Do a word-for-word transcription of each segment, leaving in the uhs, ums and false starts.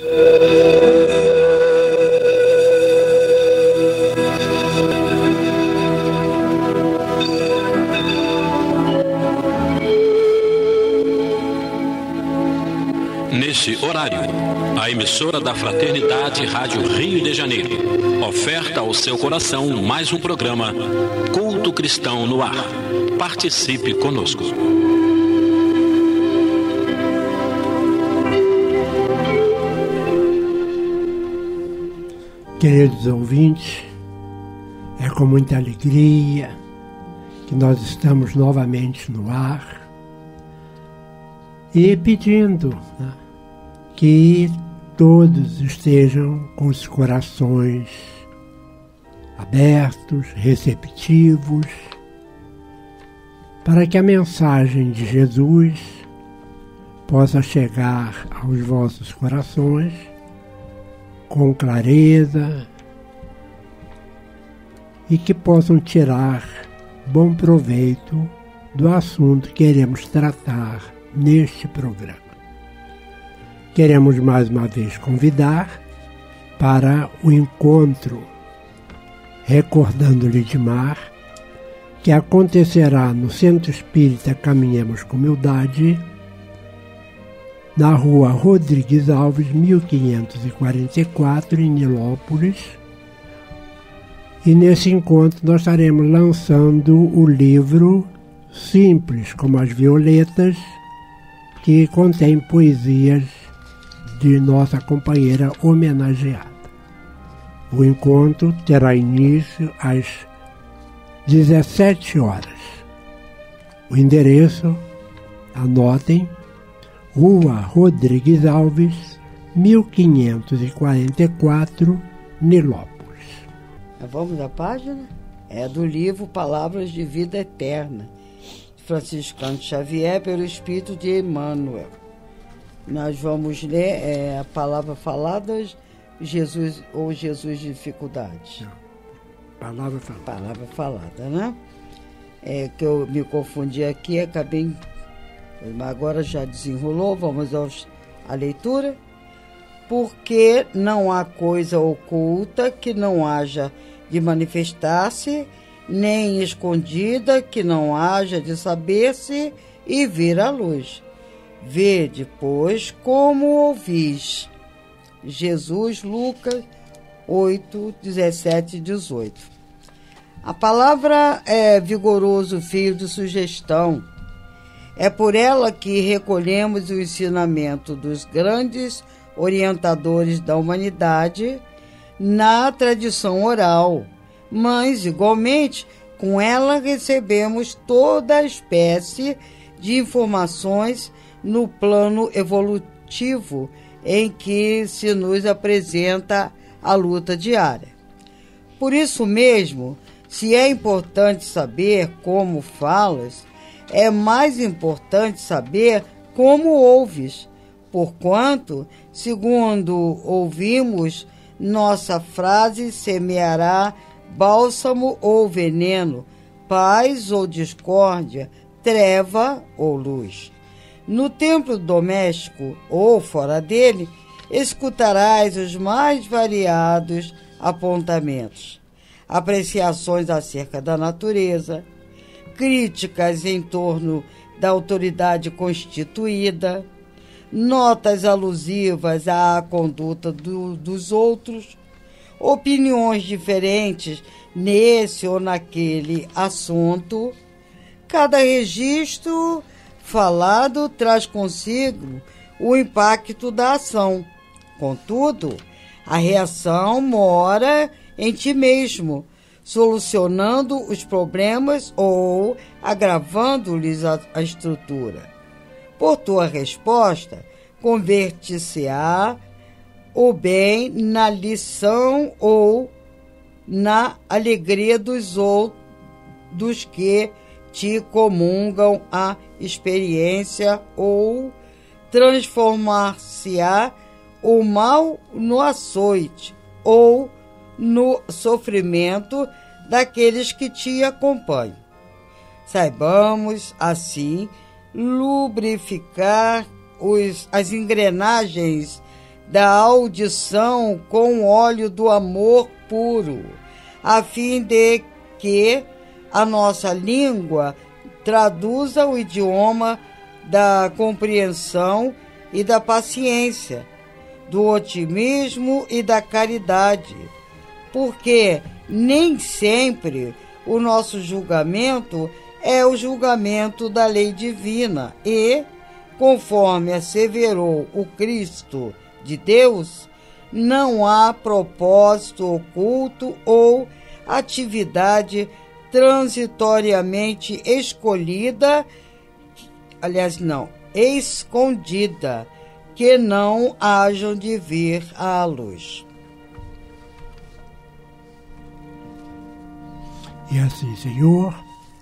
Nesse horário, a emissora da Fraternidade Rádio Rio de Janeiro oferta ao seu coração mais um programa Culto Cristão no Ar. Participe conosco. Queridos ouvintes, é com muita alegria que nós estamos novamente no ar e pedindo, né, que todos estejam com os corações abertos, receptivos, para que a mensagem de Jesus possa chegar aos vossos corações com clareza e que possam tirar bom proveito do assunto que queremos tratar neste programa. Queremos mais uma vez convidar para o encontro Recordando Lidmar, que acontecerá no Centro Espírita Caminhemos com Humildade, na rua Rodrigues Alves, mil quinhentos e quarenta e quatro, em Nilópolis. E nesse encontro nós estaremos lançando o livro Simples como as Violetas, que contém poesias de nossa companheira homenageada. O encontro terá início às dezessete horas. O endereço, anotem, Rua Rodrigues Alves, mil quinhentos e quarenta e quatro, Nilópolis. Vamos à página? É do livro Palavras de Vida Eterna, Franciscano Xavier, pelo Espírito de Emmanuel. Nós vamos ler é, a palavra falada, Jesus ou Jesus de dificuldades. Não. Palavra falada. Palavra falada, né? É que eu me confundi aqui, acabei. Agora já desenrolou, vamos aos, à leitura. Porque não há coisa oculta que não haja de manifestar-se, nem escondida que não haja de saber-se e vir à luz. Vede, pois, como ouvis. Jesus, Lucas oito, dezessete e dezoito. A palavra é vigoroso fio de sugestão. É por ela que recolhemos o ensinamento dos grandes orientadores da humanidade na tradição oral, mas, igualmente, com ela recebemos toda a espécie de informações no plano evolutivo em que se nos apresenta a luta diária. Por isso mesmo, se é importante saber como falas, é mais importante saber como ouves, porquanto, segundo ouvimos, nossa frase semeará bálsamo ou veneno, paz ou discórdia, treva ou luz. No templo doméstico ou fora dele, escutarás os mais variados apontamentos, apreciações acerca da natureza, críticas em torno da autoridade constituída, notas alusivas à conduta do, dos outros, opiniões diferentes nesse ou naquele assunto. Cada registro falado traz consigo o impacto da ação. Contudo, a reação mora em ti mesmo, solucionando os problemas ou agravando-lhes a, a estrutura. Por tua resposta, convertir-se-á o bem na lição ou na alegria dos outros, dos que te comungam a experiência, ou transformar-se-á o mal no açoite ou no sofrimento daqueles que te acompanham. Saibamos, assim, lubrificar os, as engrenagens da audição com óleo do amor puro, a fim de que a nossa língua traduza o idioma da compreensão e da paciência, do otimismo e da caridade, porque nem sempre o nosso julgamento é o julgamento da lei divina e, conforme asseverou o Cristo de Deus, não há propósito oculto ou atividade transitoriamente escolhida, aliás, não, escondida, que não hajam de vir à luz. E assim, Senhor,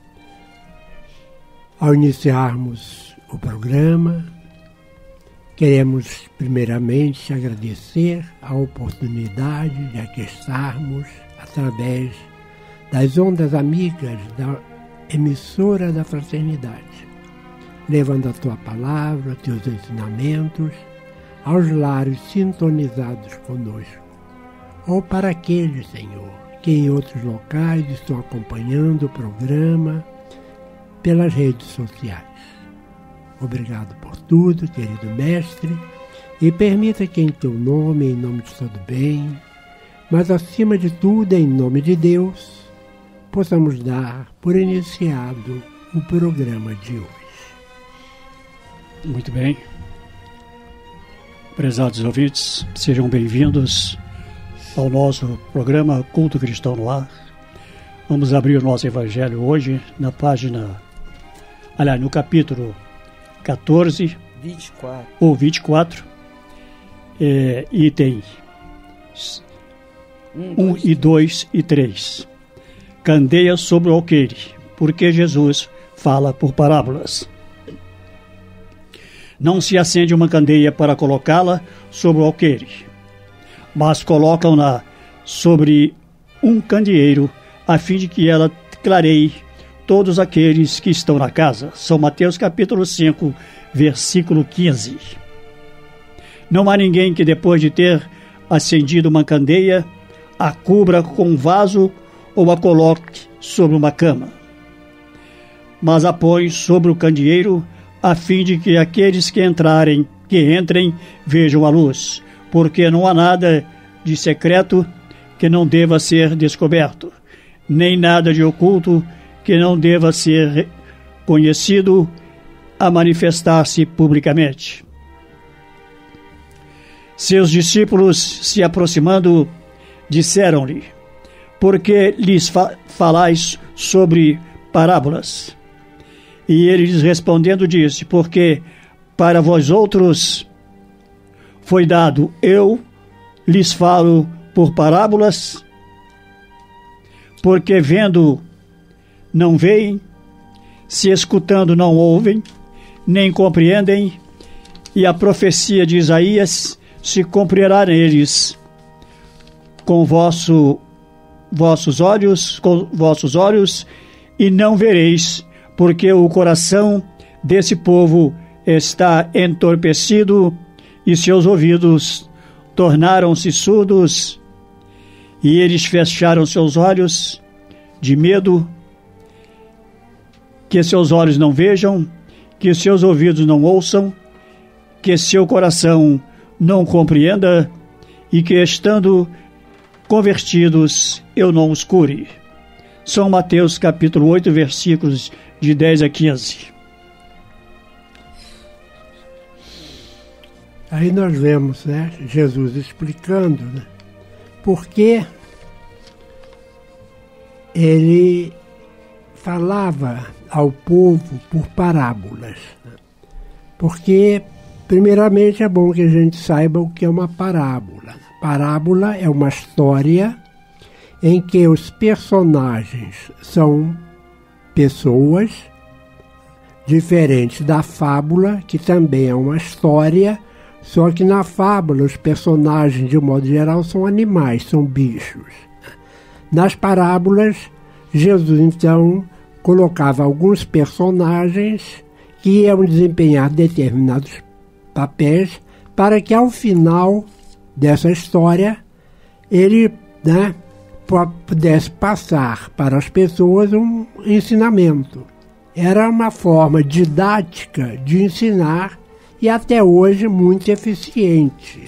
ao iniciarmos o programa, queremos primeiramente agradecer a oportunidade de aqui estarmos através das ondas amigas da emissora da Fraternidade, levando a Tua palavra, Teus ensinamentos aos lares sintonizados conosco, ou para aqueles, Senhor, que em outros locais estão acompanhando o programa pelas redes sociais. Obrigado por tudo, querido Mestre, e permita que em Teu nome, em nome de todo bem, mas acima de tudo, em nome de Deus, possamos dar por iniciado o programa de hoje. Muito bem. Prezados ouvintes, sejam bem-vindos ao nosso programa Culto Cristão no Ar. Vamos abrir o nosso Evangelho hoje na página, aliás, no capítulo catorze, vinte e quatro. Ou vinte e quatro, é, item um e dois e três. Candeia sobre o alqueire, porque Jesus fala por parábolas. Não se acende uma candeia para colocá-la sobre o alqueire, mas colocam-na sobre um candeeiro, a fim de que ela clareie todos aqueles que estão na casa. São Mateus capítulo cinco, versículo quinze. Não há ninguém que, depois de ter acendido uma candeia, a cubra com um vaso ou a coloque sobre uma cama, mas a põe sobre o candeeiro, a fim de que aqueles que entrarem, que entrem, vejam a luz, porque não há nada de secreto que não deva ser descoberto, nem nada de oculto que não deva ser conhecido a manifestar-se publicamente. Seus discípulos, se aproximando, disseram-lhe: por que lhes fa- falais sobre parábolas? E ele lhes respondendo disse: porque para vós outros foi dado, eu lhes falo por parábolas, porque vendo não veem, se escutando não ouvem, nem compreendem, e a profecia de Isaías se cumprirá neles. Com vosso, vossos olhos, com vossos olhos, e não vereis, porque o coração desse povo está entorpecido, e seus ouvidos tornaram-se surdos, e eles fecharam seus olhos de medo, que seus olhos não vejam, que seus ouvidos não ouçam, que seu coração não compreenda, e que, estando convertidos, eu não os cure. São Mateus capítulo oito, versículos de dez a quinze. Aí nós vemos, né, Jesus explicando, né, por que ele falava ao povo por parábolas. Porque, primeiramente, é bom que a gente saiba o que é uma parábola. Parábola é uma história em que os personagens são pessoas, diferentes da fábula, que também é uma história, só que na fábula os personagens, de um modo geral, são animais, são bichos. Nas parábolas, Jesus, então, colocava alguns personagens que iam desempenhar determinados papéis para que, ao final, dessa história ele, né, pudesse passar para as pessoas um ensinamento. Era uma forma didática de ensinar e até hoje muito eficiente.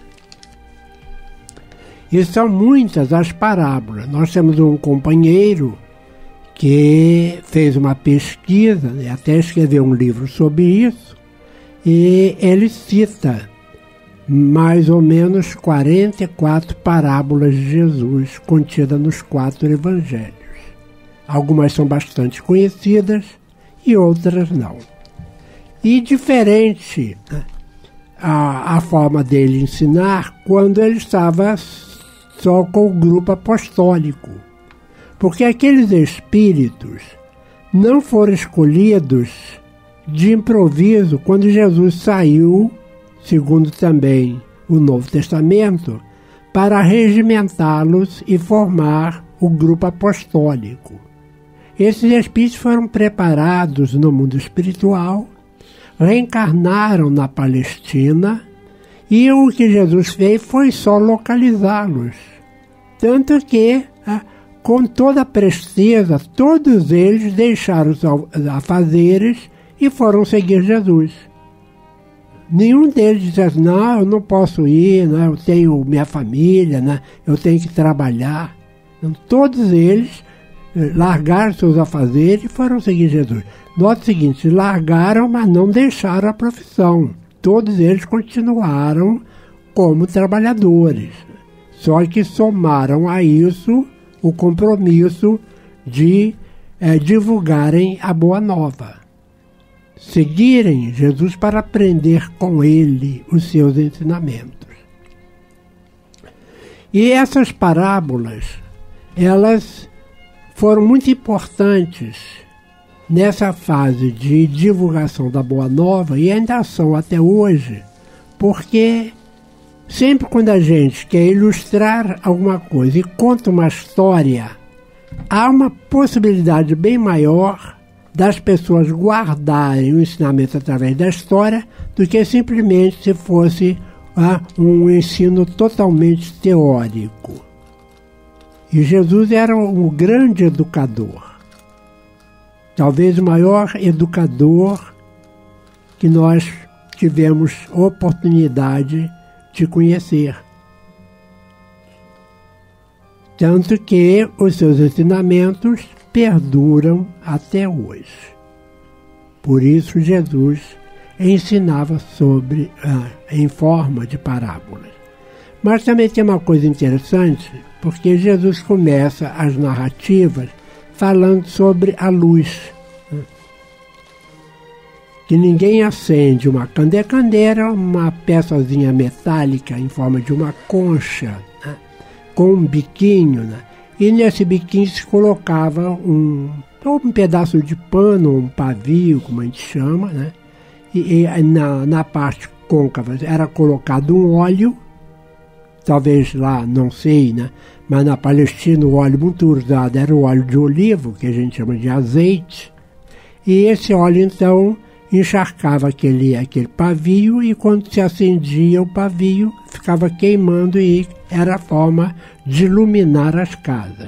E são muitas as parábolas. Nós temos um companheiro que fez uma pesquisa, e até escreveu um livro sobre isso, e ele cita mais ou menos quarenta e quatro parábolas de Jesus contidas nos quatro evangelhos. Algumas são bastante conhecidas e outras não. E diferente, né, a, a forma dele ensinar quando ele estava só com o grupo apostólico. Porque aqueles espíritos não foram escolhidos de improviso quando Jesus saiu, segundo também o Novo Testamento, para regimentá-los e formar o grupo apostólico. Esses espíritos foram preparados no mundo espiritual, reencarnaram na Palestina, e o que Jesus fez foi só localizá-los. Tanto que, com toda a presteza, todos eles deixaram os afazeres e foram seguir Jesus. Nenhum deles disse assim, não, eu não posso ir, né, eu tenho minha família, né, eu tenho que trabalhar. Então, todos eles largaram seus afazeres e foram seguir Jesus. Note o seguinte, largaram, mas não deixaram a profissão. Todos eles continuaram como trabalhadores. Só que somaram a isso o compromisso de é, divulgarem a Boa Nova. Seguirem Jesus para aprender com ele os seus ensinamentos. E essas parábolas, elas foram muito importantes nessa fase de divulgação da Boa Nova e ainda são até hoje, porque sempre quando a gente quer ilustrar alguma coisa e conta uma história, há uma possibilidade bem maior das pessoas guardarem o ensinamento através da história do que simplesmente se fosse ah, um ensino totalmente teórico. E Jesus era um grande educador. Talvez o maior educador que nós tivemos oportunidade de conhecer. Tanto que os seus ensinamentos perduram até hoje. Por isso Jesus ensinava sobre, ah, em forma de parábolas. Mas também tem uma coisa interessante, porque Jesus começa as narrativas falando sobre a luz. Né? Que ninguém acende uma candeia. Candeia era uma peçazinha metálica em forma de uma concha, né? Com um biquinho, né? E nesse biquinho se colocava um, um pedaço de pano, um pavio, como a gente chama, né? E, e na, na parte côncava era colocado um óleo, talvez lá, não sei, né? Mas na Palestina o óleo muito usado era o óleo de olivo, que a gente chama de azeite. E esse óleo, então, encharcava aquele, aquele pavio e quando se acendia o pavio, ficava queimando e era a forma de iluminar as casas.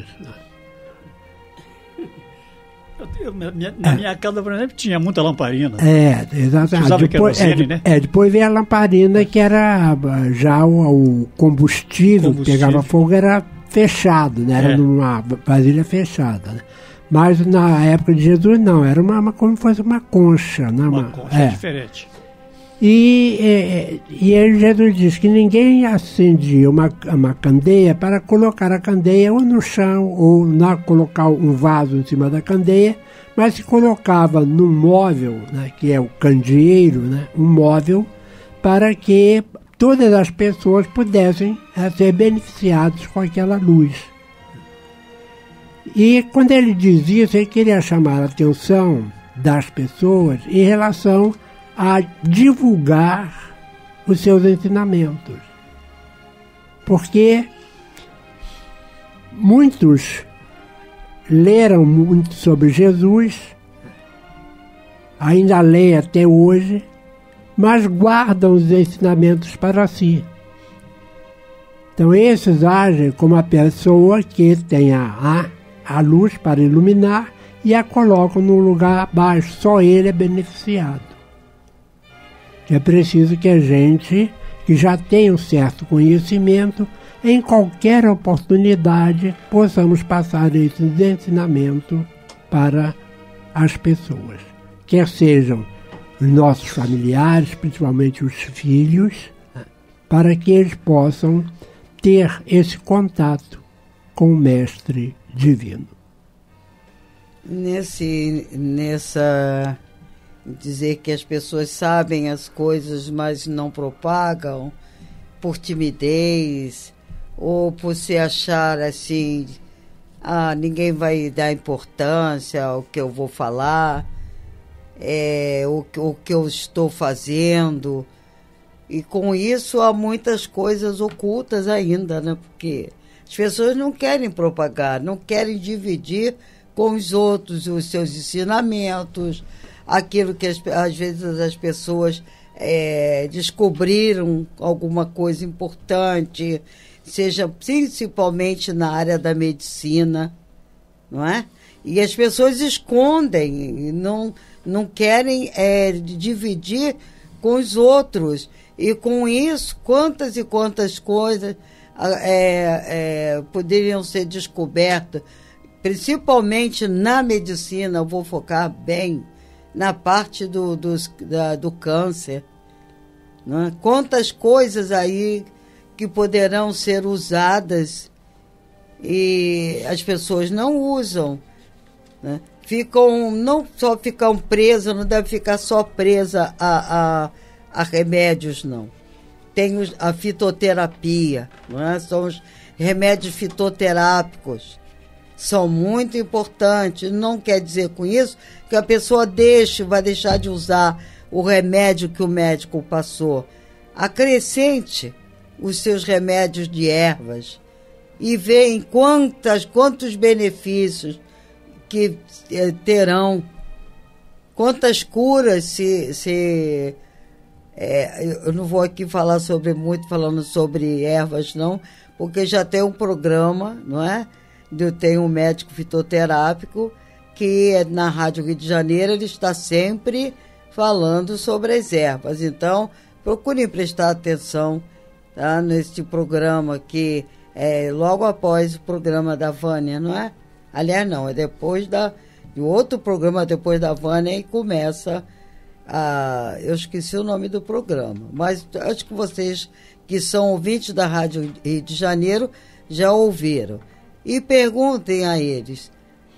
Eu, minha, na é. minha casa, por exemplo, tinha muita lamparina. É, exatamente. Usava depois, querosene, é, né? É, depois veio a lamparina, que era já o, o combustível, combustível, que pegava fogo, era fechado, né? Era é. numa vasilha fechada, né? Mas na época de Jesus, não, era uma, uma como se fosse uma concha. Né? Uma, uma concha é. diferente. E, e, e aí Jesus diz que ninguém acendia uma, uma candeia para colocar a candeia ou no chão ou na, colocar um vaso em cima da candeia, mas se colocava num móvel, né, que é o candeeiro, né, um móvel, para que todas as pessoas pudessem é, ser beneficiadas com aquela luz. E quando ele diz isso, ele queria chamar a atenção das pessoas em relação a divulgar os seus ensinamentos. Porque muitos leram muito sobre Jesus, ainda leem até hoje, mas guardam os ensinamentos para si. Então esses agem como a pessoa que tem a, a, a luz para iluminar e a colocam num lugar abaixo, só ele é beneficiado. É preciso que a gente, que já tem um certo conhecimento, em qualquer oportunidade, possamos passar esses ensinamentos para as pessoas. Quer sejam os nossos familiares, principalmente os filhos, para que eles possam ter esse contato com o Mestre Divino. Nesse, nessa... dizer que as pessoas sabem as coisas, mas não propagam, por timidez, ou por se achar assim, ah, ninguém vai dar importância ao que eu vou falar, é, o, o que eu estou fazendo. E com isso há muitas coisas ocultas ainda, né? Porque as pessoas não querem propagar, não querem dividir com os outros os seus ensinamentos, aquilo que as, às vezes as pessoas é, descobriram alguma coisa importante, seja principalmente na área da medicina, não é? E as pessoas escondem, não, não querem é, dividir com os outros. E com isso, quantas e quantas coisas é, é, poderiam ser descobertas, principalmente na medicina. Eu vou focar bem na parte do, dos, da, do câncer. Né? Quantas coisas aí que poderão ser usadas e as pessoas não usam. Né? Ficam, não só ficam presas, não deve ficar só presa a, a, a remédios, não. Tem os, a fitoterapia, não é? São os remédios fitoterápicos. São muito importantes. Não quer dizer com isso que a pessoa deixe, vai deixar de usar o remédio que o médico passou. Acrescente os seus remédios de ervas e veem quantas, quantos benefícios que eh, terão, quantas curas se... se é, eu não vou aqui falar sobre muito, falando sobre ervas, não, porque já tem um programa, não é? Eu tenho um médico fitoterápico que é na Rádio Rio de Janeiro, ele está sempre falando sobre as ervas. Então, procurem prestar atenção, tá, nesse programa que é logo após o programa da Vânia, não é? Aliás, não, é depois da, do outro programa, depois da Vânia, e começa a... Eu esqueci o nome do programa, mas acho que vocês que são ouvintes da Rádio Rio de Janeiro já ouviram. E perguntem a eles,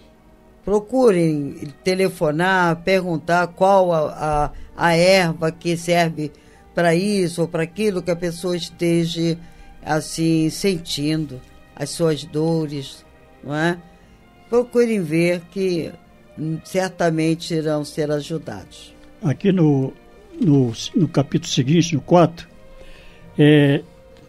procurem telefonar, perguntar qual a, a, a erva que serve para isso ou para aquilo que a pessoa esteja assim sentindo, as suas dores, não é? Procurem ver que hum, certamente irão ser ajudados. Aqui no, no, no capítulo seguinte, no quatro, é,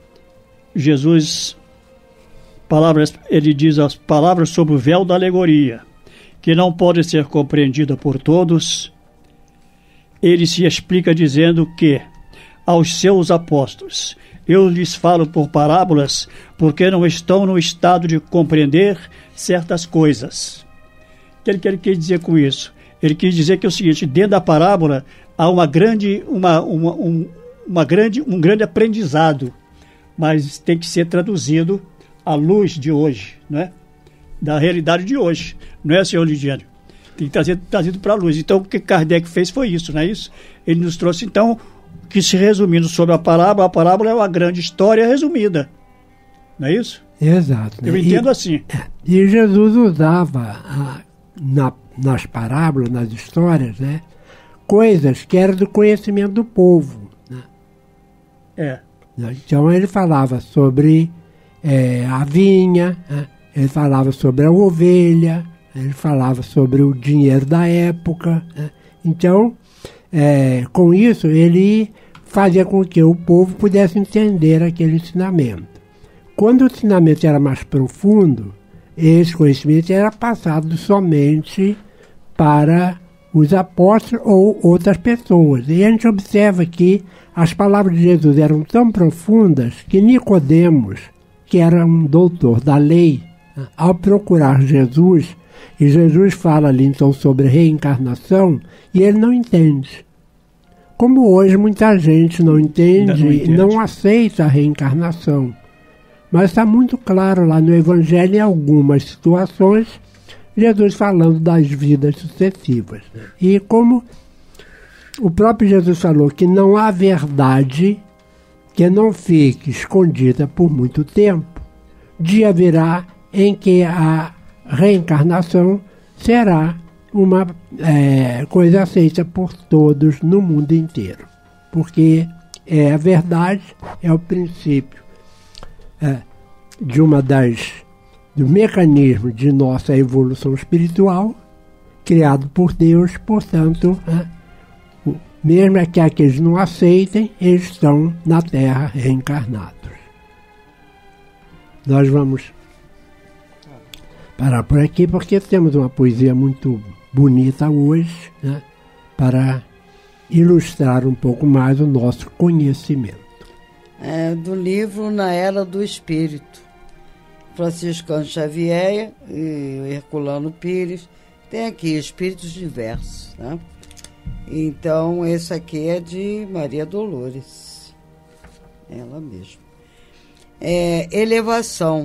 Jesus... Palavras, ele diz as palavras sobre o véu da alegoria, que não pode ser compreendida por todos. Ele se explica dizendo que, aos seus apóstolos, eu lhes falo por parábolas, porque não estão no estado de compreender certas coisas. O que ele, que ele quer dizer com isso? Ele quer dizer que é o seguinte, dentro da parábola há uma grande, uma, uma, um, uma grande, um grande aprendizado, mas tem que ser traduzido à luz de hoje, né? Da realidade de hoje, não é, senhor Lidiano? Tem que trazer trazido para a luz. Então, o que Kardec fez foi isso, não é isso? Ele nos trouxe, então, que se resumindo sobre a parábola, a parábola é uma grande história resumida, não é isso? Exato. Né? Eu entendo e, assim. E Jesus usava, a, na, nas parábolas, nas histórias, né, coisas que eram do conhecimento do povo. Né? É. Então, ele falava sobre... É, a vinha, né? Ele falava sobre a ovelha, ele falava sobre o dinheiro da época. Né? Então, é, com isso, ele fazia com que o povo pudesse entender aquele ensinamento. Quando o ensinamento era mais profundo, esse conhecimento era passado somente para os apóstolos ou outras pessoas. E a gente observa que as palavras de Jesus eram tão profundas que Nicodemos, que era um doutor da lei, ao procurar Jesus, e Jesus fala ali então sobre reencarnação, e ele não entende. Como hoje muita gente não entende, não entende. Não aceita a reencarnação. Mas está muito claro lá no Evangelho, em algumas situações, Jesus falando das vidas sucessivas. E como o próprio Jesus falou que não há verdade que não fique escondida por muito tempo, dia virá em que a reencarnação será uma é, coisa aceita por todos no mundo inteiro. Porque é a verdade, é o princípio é, de uma das do mecanismo de nossa evolução espiritual, criado por Deus, portanto, é, mesmo que aqueles não aceitem, eles estão na Terra reencarnados. Nós vamos parar por aqui, porque temos uma poesia muito bonita hoje, né, para ilustrar um pouco mais o nosso conhecimento. É, do livro Na Era do Espírito, Franciscano Xavier e Herculano Pires, tem aqui Espíritos Diversos, né? Então, esse aqui é de Maria Dolores, ela mesma. É, elevação.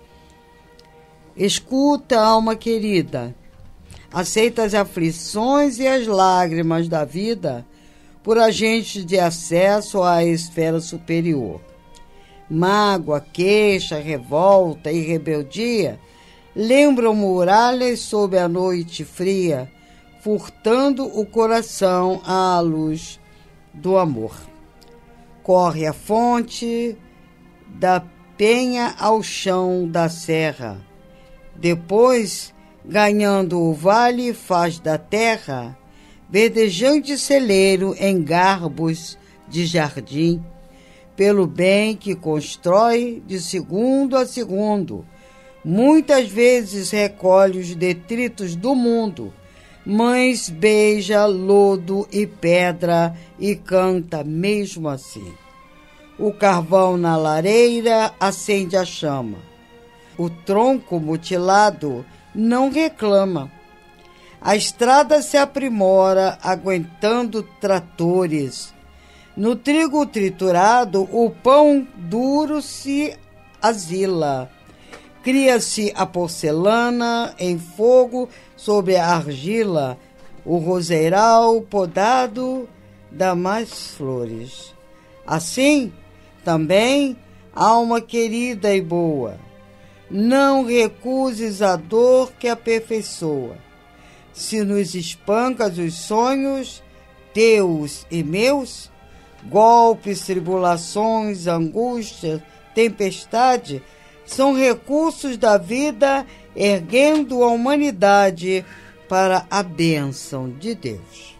Escuta, alma querida, aceita as aflições e as lágrimas da vida por agentes de acesso à esfera superior. Mágoa, queixa, revolta e rebeldia lembram muralhas sob a noite fria, furtando o coração à luz do amor. Corre a fonte da penha ao chão da serra, depois, ganhando o vale, faz da terra verdejante celeiro em garbos de jardim, pelo bem que constrói de segundo a segundo. Muitas vezes recolhe os detritos do mundo, mas beija lodo e pedra e canta mesmo assim. O carvão na lareira acende a chama. O tronco mutilado não reclama. A estrada se aprimora aguentando tratores. No trigo triturado, o pão duro se asila. Cria-se a porcelana em fogo sobre a argila. O roseiral podado dá mais flores. Assim, também, alma querida e boa, não recuses a dor que aperfeiçoa. Se nos espancas os sonhos, teus e meus, golpes, tribulações, angústia, tempestade, são recursos da vida erguendo a humanidade para a bênção de Deus.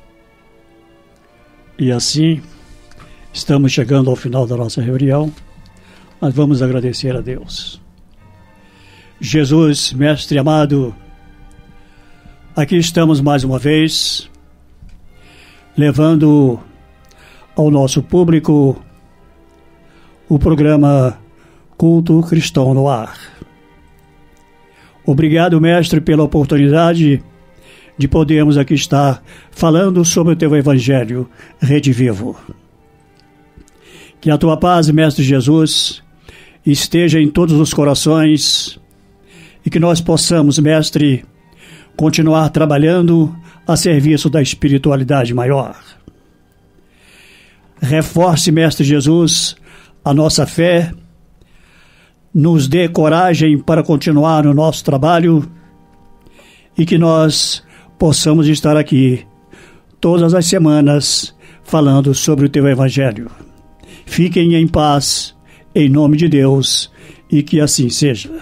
E assim, estamos chegando ao final da nossa reunião. Nós vamos agradecer a Deus. Jesus, Mestre amado, aqui estamos mais uma vez, levando ao nosso público o programa Culto Cristão no Ar. Obrigado, Mestre, pela oportunidade de podermos aqui estar falando sobre o Teu Evangelho, Rede Vivo. Que a Tua paz, Mestre Jesus, esteja em todos os corações e que nós possamos, Mestre, continuar trabalhando a serviço da espiritualidade maior. Reforce, Mestre Jesus, a nossa fé, nos dê coragem para continuar no nosso trabalho e que nós possamos estar aqui todas as semanas falando sobre o Teu Evangelho. Fiquem em paz, em nome de Deus, e que assim seja.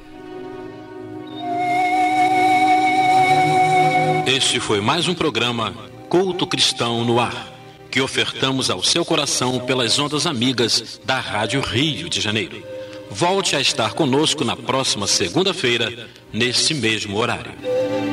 Este foi mais um programa Culto Cristão no Ar, que ofertamos ao seu coração pelas ondas amigas da Rádio Rio de Janeiro. Volte a estar conosco na próxima segunda-feira, nesse mesmo horário.